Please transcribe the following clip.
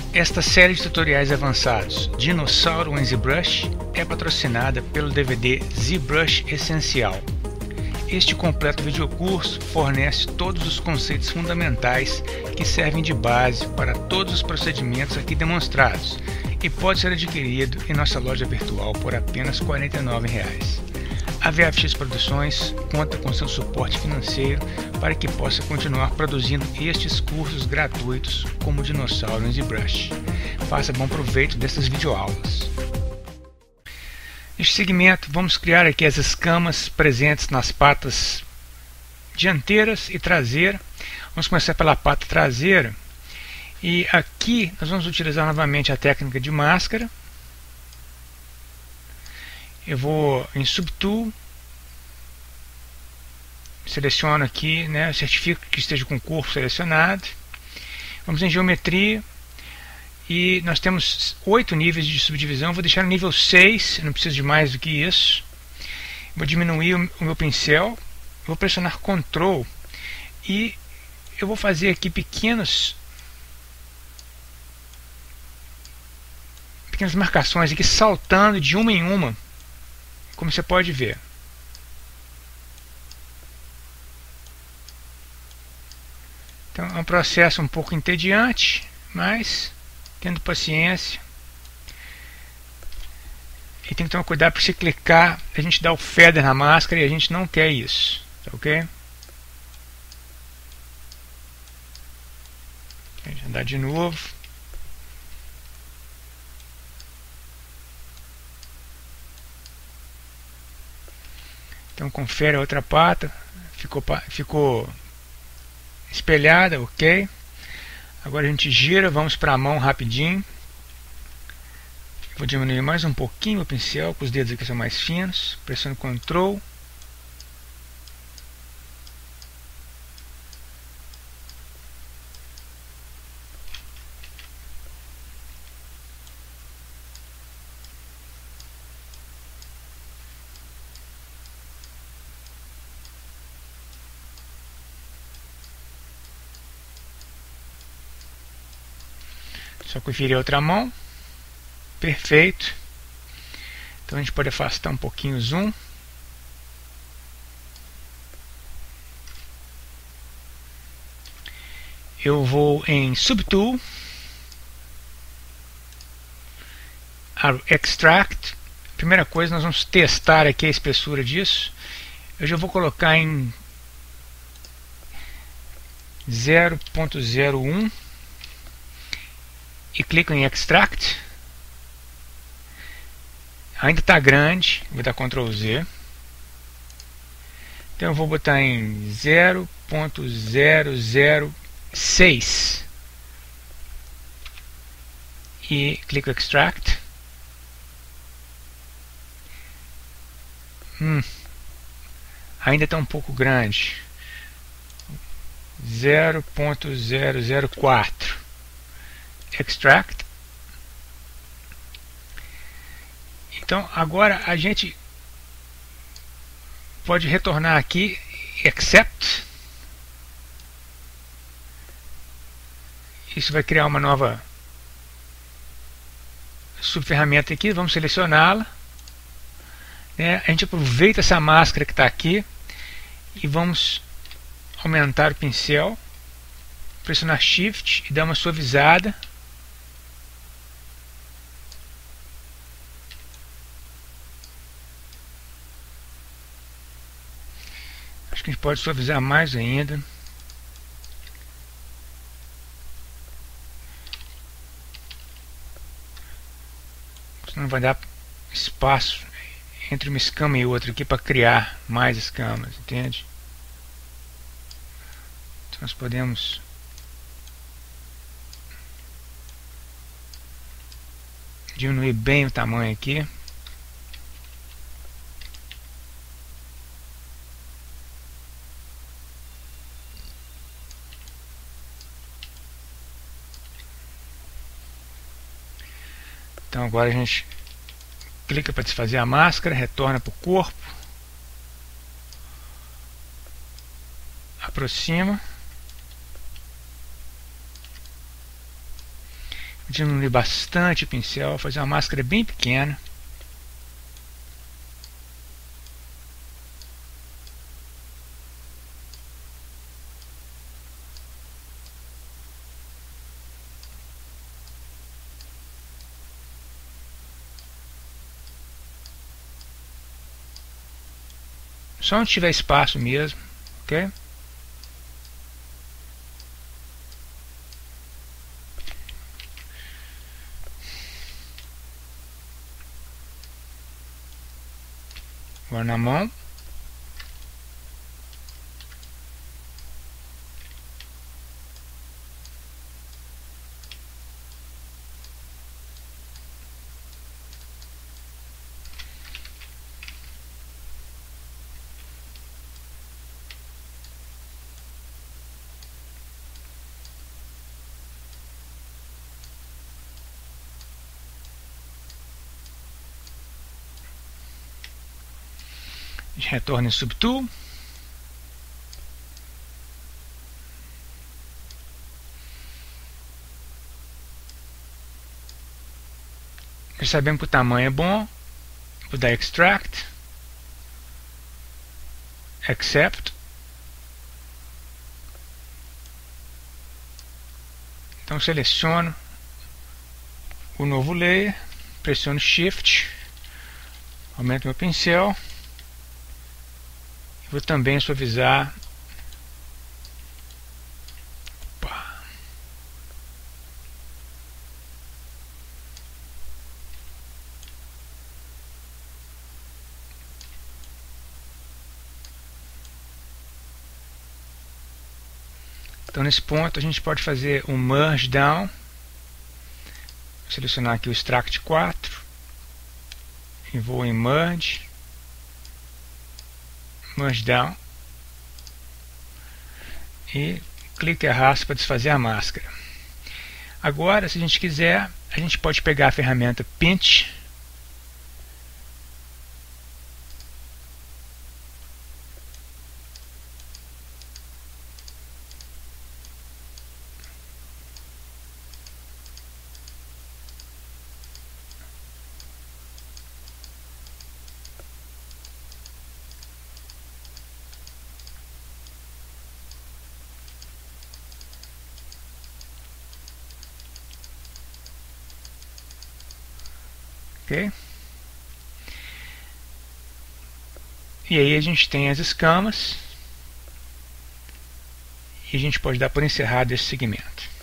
Esta série de tutoriais avançados Dinossauro em ZBrush é patrocinada pelo DVD ZBrush Essencial. Este completo videocurso fornece todos os conceitos fundamentais que servem de base para todos os procedimentos aqui demonstrados e pode ser adquirido em nossa loja virtual por apenas R$ 49,00. A VFX Produções conta com seu suporte financeiro para que possa continuar produzindo estes cursos gratuitos como Dinossauro em ZBrush. Faça bom proveito dessas videoaulas. Neste segmento, vamos criar aqui as escamas presentes nas patas dianteiras e traseira. Vamos começar pela pata traseira. E aqui nós vamos utilizar novamente a técnica de máscara. Eu vou em Subtool, seleciono aqui, certifico que esteja com o corpo selecionado. Vamos em Geometria e nós temos 8 níveis de subdivisão. Vou deixar no nível 6, não preciso de mais do que isso. Vou diminuir o meu pincel, vou pressionar Ctrl e eu vou fazer aqui pequenas marcações aqui, saltando de uma em uma, como você pode ver. Então é um processo um pouco entediante, mas tendo paciência. E tem que tomar cuidado para se clicar, a gente dá o feather na máscara e a gente não quer isso, tá ok? A gente andar de novo. Então confere a outra pata, ficou espelhada, ok. Agora a gente gira, vamos para a mão rapidinho. Vou diminuir mais um pouquinho o pincel, que os dedos aqui são mais finos. Pressiono Ctrl. Só conferir a outra mão. Perfeito. Então a gente pode afastar um pouquinho o zoom. Eu vou em Subtool, Extract. Primeira coisa, nós vamos testar aqui a espessura disso. Eu já vou colocar em 0.01 e clico em Extract. Ainda está grande, vou dar Ctrl Z. Então eu vou botar em 0.006 e clico Extract. Ainda está um pouco grande. 0.004 Extract. Então agora a gente pode retornar aqui, Accept. Isso vai criar uma nova subferramenta aqui, vamos selecioná-la. A gente aproveita essa máscara que está aqui e vamos aumentar o pincel, pressionar Shift e dar uma suavizada. Acho que a gente pode suavizar mais ainda. Senão vai dar espaço entre uma escama e outra aqui para criar mais escamas, entende? Então nós podemos diminuir bem o tamanho aqui. Então agora a gente clica para desfazer a máscara, retorna para o corpo, aproxima, diminuir bastante o pincel, fazer uma máscara bem pequena. Só onde tiver espaço mesmo, ok? Agora na mão. A gente retorna em Subtool. Já sabemos que o tamanho é bom. Vou dar Extract, Accept. Então seleciono o novo layer, pressiono Shift, aumento meu pincel. Vou também suavizar. Opa. Então nesse ponto a gente pode fazer um Merge Down. Vou selecionar aqui o Extract 4 e vou em Merge. Merge Down e clique e arrasto para desfazer a máscara. Agora, se a gente quiser, a gente pode pegar a ferramenta Pinch ok? E aí a gente tem as escamas e a gente pode dar por encerrado esse segmento.